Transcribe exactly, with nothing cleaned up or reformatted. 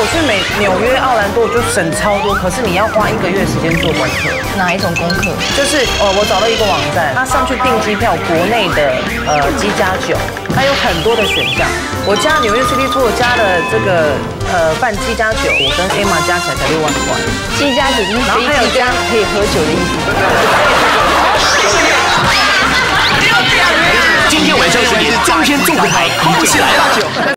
去美纽约、奥兰多，我就省超多，可是你要花一个月时间做功课。 哪一种功课？ 就是呃，我找到一个网站，它上去订机票，国内的呃机加酒，它有很多的选项。我加纽约 City Tour 加了这个呃办机加酒，我跟 Emma 加起来才六万块。 机加酒就是然后还有加可以喝酒的意思。 今天晚上十点，中天综合台，空起来了。